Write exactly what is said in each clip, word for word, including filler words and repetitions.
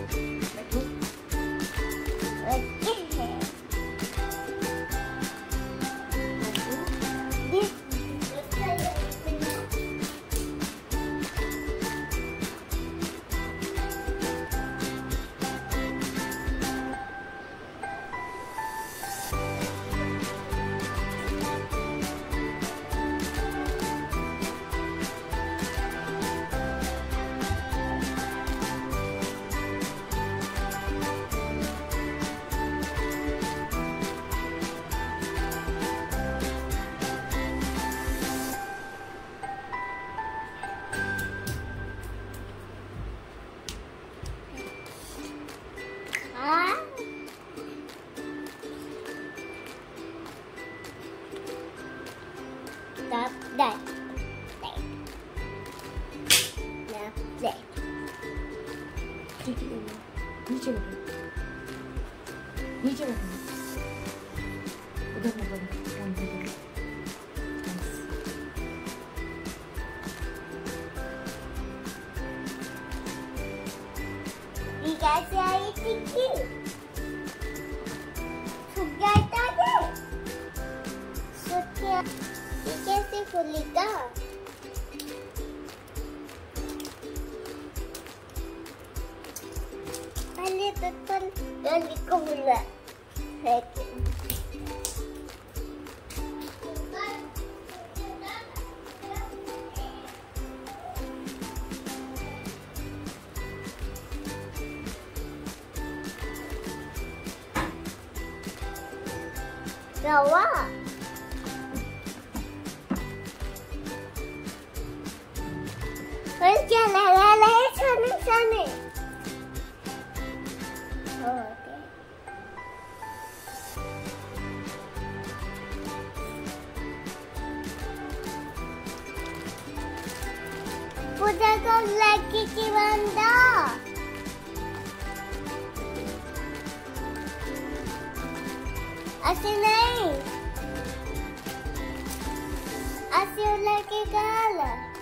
Stop that. Stop that. नीचे बैठो, नीचे बैठो, उधर मत बैठो। ये कैसे आई टिक्की? सूख गया था क्या? सूख गया। ये कैसे फूलेगा? पहले तो तुम जल्दी को फूला है। रवा और क्या लगा ले सोने सोने पूजा को लड़की की बंदा ऐसे नहीं ऐसे लड़की गाल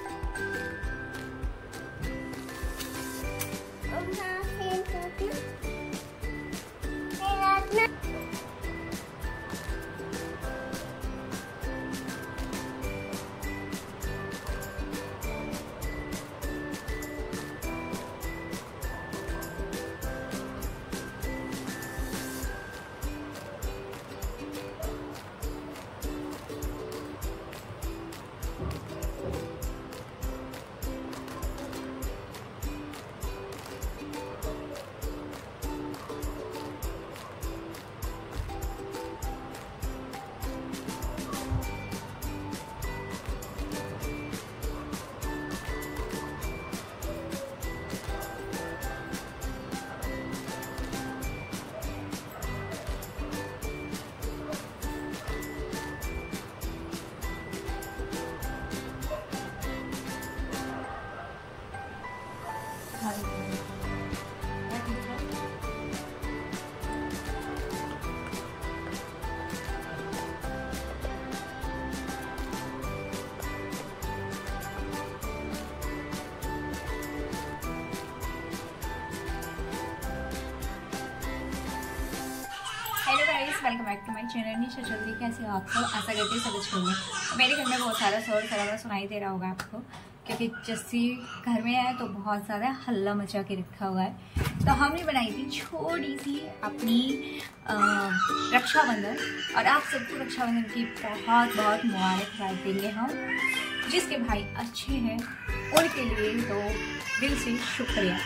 hello guys, welcome back to my channel. Nisha Chaudhary, कैसे हो आप? आशा करती हूँ सब अच्छे होंगे। मेरे घर में बहुत सारा शोर शराबा सुनाई दे रहा होगा आपको, क्योंकि जस्सी घर में है तो बहुत ज़्यादा हल्ला मचा के रखा हुआ है। तो हमने बनाई थी छोटी सी अपनी रक्षाबंधन, और आप सबको रक्षाबंधन की बहुत बहुत मुबारकबाद देंगे हम। जिसके भाई अच्छे हैं उनके लिए तो दिल से शुक्रिया।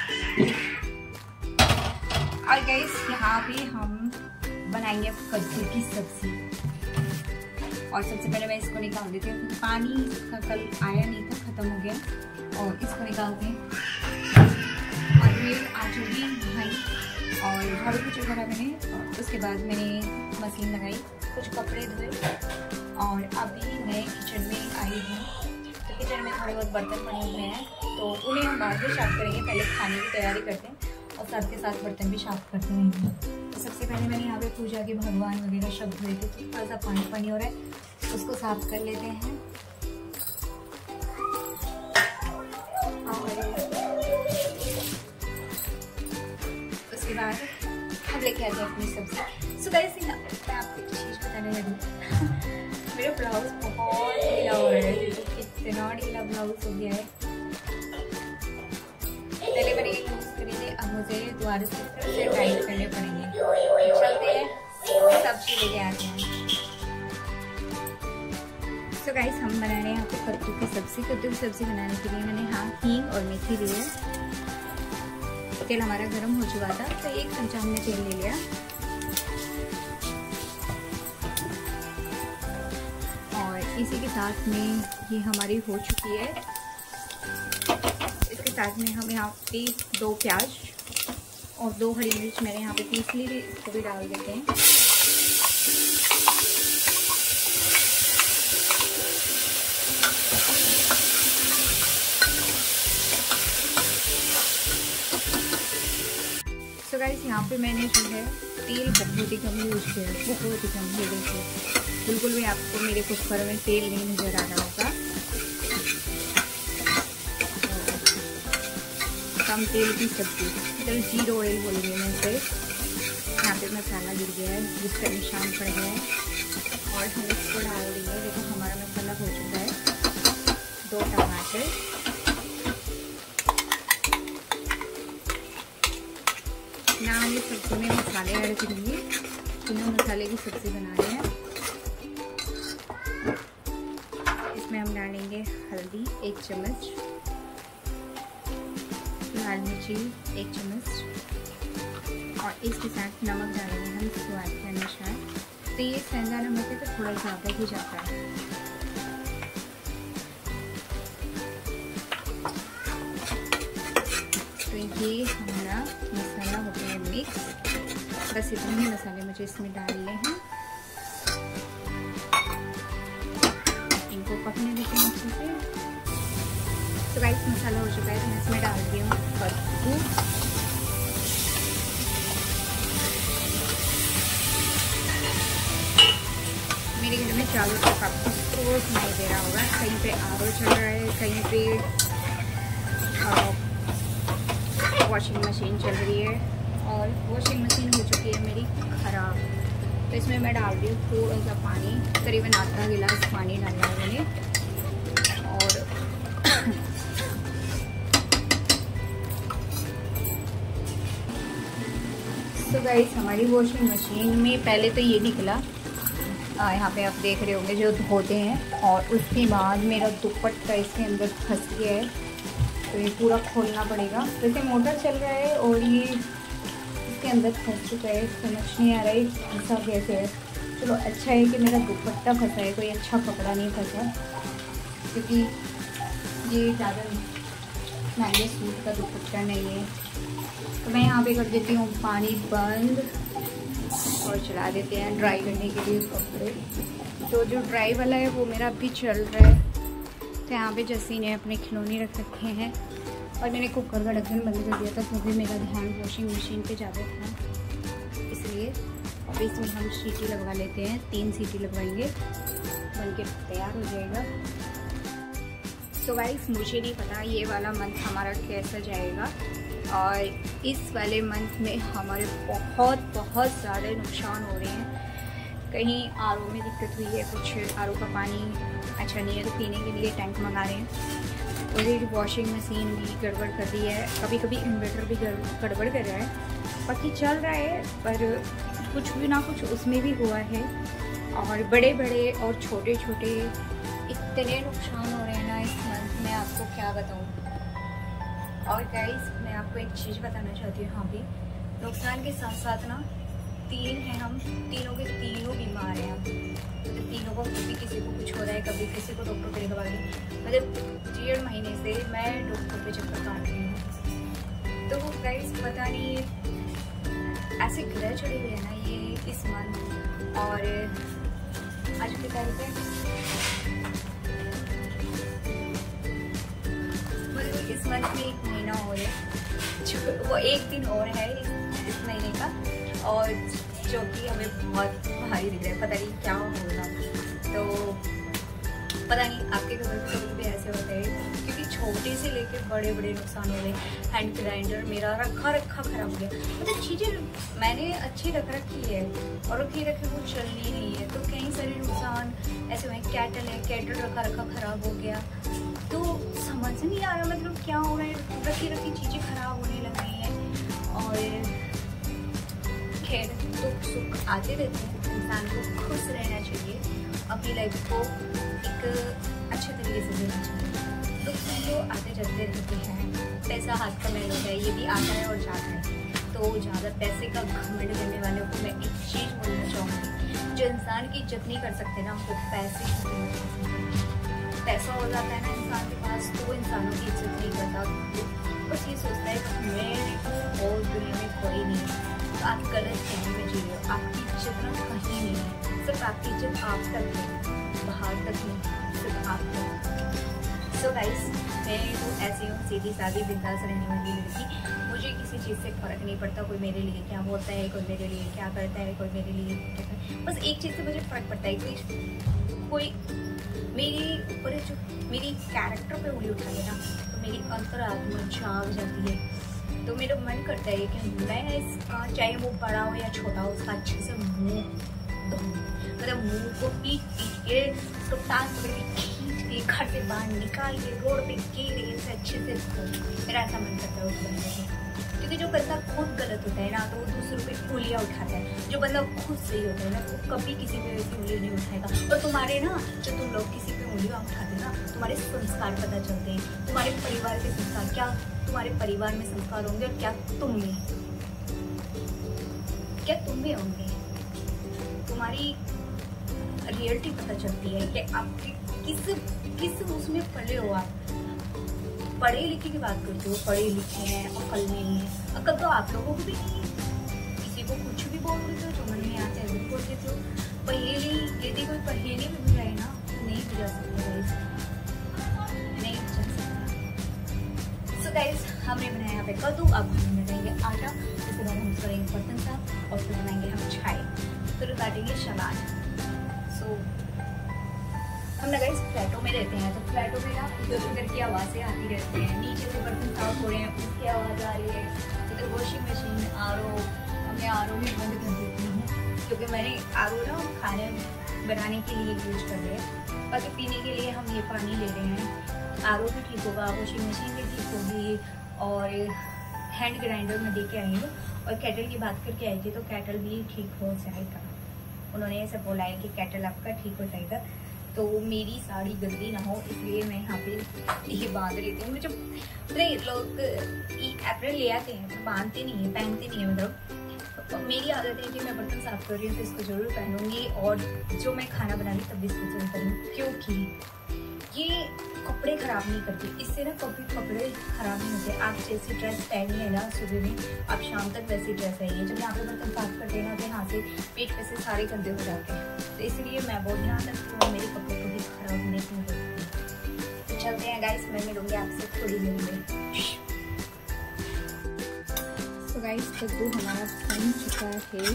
और गाइस, यहाँ पे हम बनाएंगे कद्दू की सब्जी। और सबसे पहले मैं इसको निकाल देती हूँ, पानी इसका कल आया नहीं था, ख़त्म हो गया। और इसको निकालते हैं। और ये आज होगी भाई और झाड़ू पोछा करा मैंने, और उसके बाद मैंने मशीन लगाई, कुछ कपड़े धोए, और अभी मैं किचन में आई हूँ। तो किचन में थोड़े बहुत बर्तन पड़े हुए हैं, तो उन्हें हम बाद में साफ करेंगे। पहले खाने की तैयारी करते हैं और साथ के साथ बर्तन भी साफ करते रहेंगे। तो सबसे पहले मैंने यहाँ पे पूजा के भगवान वगैरह सब धोए थे, तो थोड़ा सा पानी पानी हो रहा है, उसको साफ कर लेते हैं। और उसके बाद हम लेके आते हैं अपनी सब्जी। सो गाइस मैं आपको एक चीज़ बताने लगी। मेरा ब्लाउज बहुत ढीला हो रहा है, इतना ढीला ब्लाउज हो गया है। पहले मैंने ये यूज़ करी थी, अब मुझे दोबारा से फिर से टाइट करने पड़ेंगे। चलते हैं सब्जी लेके आते हैं। तो गाइस हम बना रहे हैं यहाँ पे कद्दू की सब्जी। कद्दू की सब्जी बनाने के लिए मैंने हाँ हींग और मेथी ली है। तेल हमारा गर्म हो चुका था तो एक चमचा हमने तेल ले लिया और इसी के साथ में ये हमारी हो चुकी है। इसके साथ में हम यहाँ पे दो प्याज और दो हरी मिर्च मैंने यहाँ पे पीस ली, इसको भी डाल देते हैं। तो गाइस यहाँ पे मैंने जो है तेल बहुत ही कम यूज किया है, बहुत ही कम। ये देखिए बिल्कुल भी आपको मेरे कुकर में तेल नहीं नज़र आ रहा होगा। कम तेल की सब्जी, चलो जीरो ऑयल बोलेंगे मैं इसे। यहाँ पे मसाला गिर गया है जिसका निशान पड़ गया है और हम इसको डाल देंगे। देखो हमारा मसाला हो चुका है। दो टमाटर, ना ये सब्जी में मसाले ऐड करेंगे, तीनों मसाले की सब्जी बना रहे हैं। इसमें हम डालेंगे हल्दी एक चम्मच, लाल मिर्ची एक चम्मच और इसके साथ नमक डालेंगे हम स्वाद के अनुसार। तो ये सेंधा नमक है तो थोड़ा ज़्यादा ही जाता है। तो ये हमारा मसाला हो गया मिक्स। बस इतने ही मसाले मुझे इसमें डालने हैं। इनको पकने देते हैं अच्छे से। तो गाइस मसाला हो चुका है तो मैं इसमें डाल दी हूँ कद्दू। मेरे घर में चारों तरफ आपको शोर सुनाई दे रहा होगा। कहीं पे आर ओ चल रहा है, कहीं पे वॉशिंग मशीन चल रही है और वॉशिंग मशीन हो चुकी है मेरी ख़राब। तो इसमें मैं डाल रही हूँ थोड़ा सा पानी, करीबन आधा गिलास पानी डालना है मैंने। और तो गाइस हमारी वॉशिंग मशीन में पहले तो ये निकला, यहाँ पे आप देख रहे होंगे जो धोते हैं, और उसके बाद मेरा दुपट्टा इसके अंदर फंस गया है तो ये पूरा खोलना पड़ेगा। वैसे मोटर चल रहा है और ये इसके अंदर फंस चुका है, समझ नहीं आ रहा है फंसा कैसे है। चलो अच्छा है कि मेरा दुपट्टा फंसा है, कोई अच्छा कपड़ा नहीं फंसा, क्योंकि ये ज़्यादा महंगे सूट का दुपट्टा नहीं है। तो मैं यहाँ पे कर देती हूँ पानी बंद और चला देते हैं ड्राई करने के लिए कपड़े। तो जो ड्राई वाला है वो मेरा अभी चल रहा है। तो यहाँ पे जैसे ने अपने खिलौने रख रखे हैं और मैंने कुकर का ढक्कन बंद कर दिया था क्योंकि मेरा ध्यान वॉशिंग मशीन पे ज़्यादा था, इसलिए अब इसमें हम सीटी लगवा लेते हैं। तीन सीटी लगवाएंगे, बन के तैयार हो जाएगा। तो गाइस मुझे नहीं पता ये वाला मंथ हमारा कैसा जाएगा, और इस वाले मंथ में हमारे बहुत बहुत ज़्यादा नुकसान हो रहे हैं। कहीं आर ओ में दिक्कत हुई है, कुछ आर ओ का पानी अच्छा नहीं है तो पीने के लिए टैंक मंगा रहे हैं। और वॉशिंग मशीन भी गड़बड़ कर दी है, कभी कभी इन्वर्टर भी गड़बड़ कर रहा है। बाकी चल रहा है पर कुछ भी ना कुछ उसमें भी हुआ है। और बड़े बड़े और छोटे छोटे इतने नुकसान हो रहे हैं ना इस मंथ में, आपको क्या बताऊँ। और गाइस मैं आपको एक चीज़ बताना चाहती हूँ, यहाँ पे नुकसान के साथ साथ ना तीन हैं हम, तीनों के तीनों बीमार हैं हम। तो तीनों को कभी किसी को कुछ हो रहा है, कभी किसी को डॉक्टर पे दिखवा रही है। मतलब डेढ़ महीने से मैं डॉक्टर पे चक्कर काट रही हूँ। तो वो गाइस पता नहीं ऐसे ग्रह चढ़े हुए हैं ना ये इस मंथ। और आज की तारीख है, मतलब इस मंथ में एक महीना और है, वो एक दिन और है इस महीने का, और जो कि हमें बहुत भारी दिख रहा है, पता नहीं क्या होगा। तो पता नहीं आपके घर में कभी भी ऐसे होता है, क्योंकि छोटे से लेके बड़े बड़े नुकसान हो गए। हैंड ग्राइंडर मेरा रखा रखा खराब हो गया। मतलब चीज़ें मैंने अच्छी रख रखी है और रखी रखे वो चल नहीं रही है, तो कई सारे नुकसान ऐसे हुए। कैटल है, कैटल रखा रखा खराब हो गया, तो समझ नहीं आ रहा मतलब क्या हो रहा है। रखी रखी चीज़ें खराब होने लग गई हैं। और खैर दुख सुख आते रहते हैं, इंसान को खुश रहना चाहिए, अपनी लाइफ को एक अच्छे तरीके से जीना चाहिए। दुख सुख तो आते जाते रहते हैं। पैसा हाथ का मैल होता है, ये भी आता है और जाता है। तो ज़्यादा पैसे का घमंड करने वालों को मैं एक चीज़ बोलना चाहूँगी, जो इंसान की इज्जत नहीं कर सकते ना, वो पैसे की इज्जत कर सकते। पैसा हो जाता है ना इंसान के पास, तो वो इंसानों की इज्जत नहीं करता, बस ये सोचता है कि मैं और दुनिया में कोई नहीं है। तो आप गलत फहमी में जी रहे हो। आपकी इज्जत ना कहीं नहीं है, सिर्फ आपकी इज्जत आप तक है, बाहर तक नहीं, सिर्फ आप तक। सो गाइस, मैं तो ऐसी हूँ, सीधी सादी बिंदास रहने वाली लड़की। मुझे किसी चीज़ से फ़र्क नहीं पड़ता, कोई मेरे लिए क्या बोलता है, कोई मेरे लिए क्या करता है, कोई मेरे लिए क्या करता है। बस एक चीज़ से मुझे फ़र्क पड़ता है कि कोई मेरी ऊपर जो मेरी कैरेक्टर पे उंगली उठा लेना, तो मेरी अंतरात्मा जाग जाती है। तो मेरा मन करता है कि मैं इसका, चाहे वो बड़ा हो या छोटा हो, उसका अच्छे से मुंह धोऊं, मतलब मुंह को पीट पीट के तो टांग पे खींच के घर से बाहर निकाल के रोड पे गिर से अच्छे से धोऊं। मेरा ऐसा मन करता है उस बंदे को, क्योंकि जो बंदा खुद गलत होता है ना, तो वो दूसरों पे उंगलियां उठाता है। जो बंदा खुद सही होता है ना, वो कभी किसी पे वैसी उंगली नहीं उठाएगा। और तुम्हारे ना, जो तुम लोग किसी पे उंगलियां उठाते ना, तुम्हारे संस्कार पता चलते हैं, तुम्हारे परिवार के संस्कार, क्या तुम्हारे परिवार में संस्कार होंगे और क्या तुम में, क्या तुम में होंगे। तुम्हारी रियलिटी पता चलती है कि आप किस किस उसमें पढ़े हो। आप पढ़े लिखे की बात करते हो, पढ़े लिखे हैं, अकल नहीं है। अकल तो आप लोगों को भी नहीं है, किसी को कुछ भी बोल देते हो, जो मन में आता है वो बोल देते हो। पहेली, यदि कोई पहेली में बुझाए ना, तो नहीं बुझा सकते, नहीं बुझा सकता। सो गाइस, हमने बनाया यहाँ पे कद्दू, अब हम बनाएंगे आटा, इसके बाद हम करेंगे बर्तन साफ, और फिर बनाएंगे हम चाय, फिर काटेंगे सलाद। सो हम ना गाइस फ्लैटों में रहते हैं, तो फ्लैटों में ना इधर उधर की आवाज़ें आती रहती हैं। नीचे से बर्तन साफ हो रहे हैं, उसकी आवाज़ आ रही है। इधर वॉशिंग मशीन, आर ओ, हमने आर ओ भी बंद कर देती हूँ, क्योंकि मैंने आर ओ ना खाने बनाने के लिए यूज कर रहे हैं, बाकी पीने के लिए हम ये पानी ले रहे हैं। आर ओ भी ठीक होगा, वॉशिंग मशीन भी ठीक होगी, और हैंड ग्राइंडर में दे के आई हूँ, और कैटल की बात करके आई थी, तो कैटल भी ठीक हो जाएगा। उन्होंने ऐसा बोला है कि कैटल आपका ठीक हो जाएगा, तो मेरी साड़ी गंदी ना हो, इसलिए मैं यहाँ पे ये बांध लेती हूँ। मुझे नहीं, लोग अप्रैल ले आते हैं तो बांधते नहीं है, पहनते नहीं है। मतलब तो मेरी आदत है कि मैं बर्तन साफ कर रही हूँ तो इसको जरूर पहनूंगी, और जो मैं खाना बना रही तब भी इसको जरूर पहनूंगी, क्योंकि ये कपड़े खराब नहीं करती। इससे ना कभी कपड़े खराब नहीं होते। आप जैसी ड्रेस पहनी है ना सुबह में, आप शाम तक वैसी ड्रेस है। ये जब यहाँ पे बर्तन साफ करते हैं ना, तो यहाँ से पेट पे से सारे गंदे हो जाते हैं, तो इसलिए मैं बहुत ध्यान रखती हूँ, मेरे कपड़े को भी खराब होने की नहीं। तो चलते हैं गाइस, मैं मिलूंगी आपसे थोड़ी देर में। तो गाइस, कद्दू हमारा बन चुका है,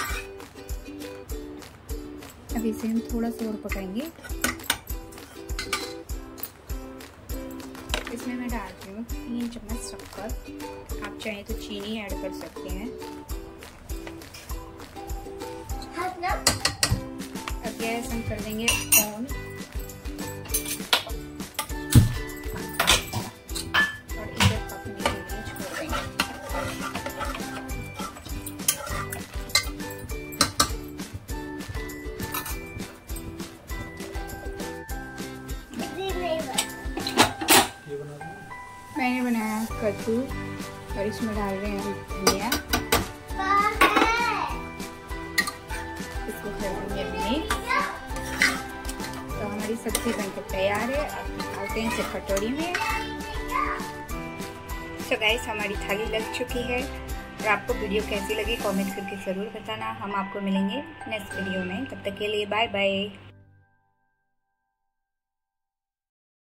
अब इसे हम थोड़ा सा और पकाएंगे। इसमें मैं डाल रही हूँ तीन चम्मच शक्कर, आप चाहें तो चीनी ऐड कर सकते हैं। अब गैस हम कर देंगे ऑन, और इधर पकने के लिए छोड़ देंगे। मैंने बनाया कद्दू, और इसमें डाल रहे हैं धनिया, इसको कर देंगे मिक्स। तो हमारी सब्जी बनकर तैयार है, अब निकालते हैं इसे कटोरी में। तो गाइस, हमारी थाली लग चुकी है, और आपको वीडियो कैसी लगी कमेंट करके ज़रूर बताना। हम आपको मिलेंगे नेक्स्ट वीडियो में, तब तक के लिए बाय बाय।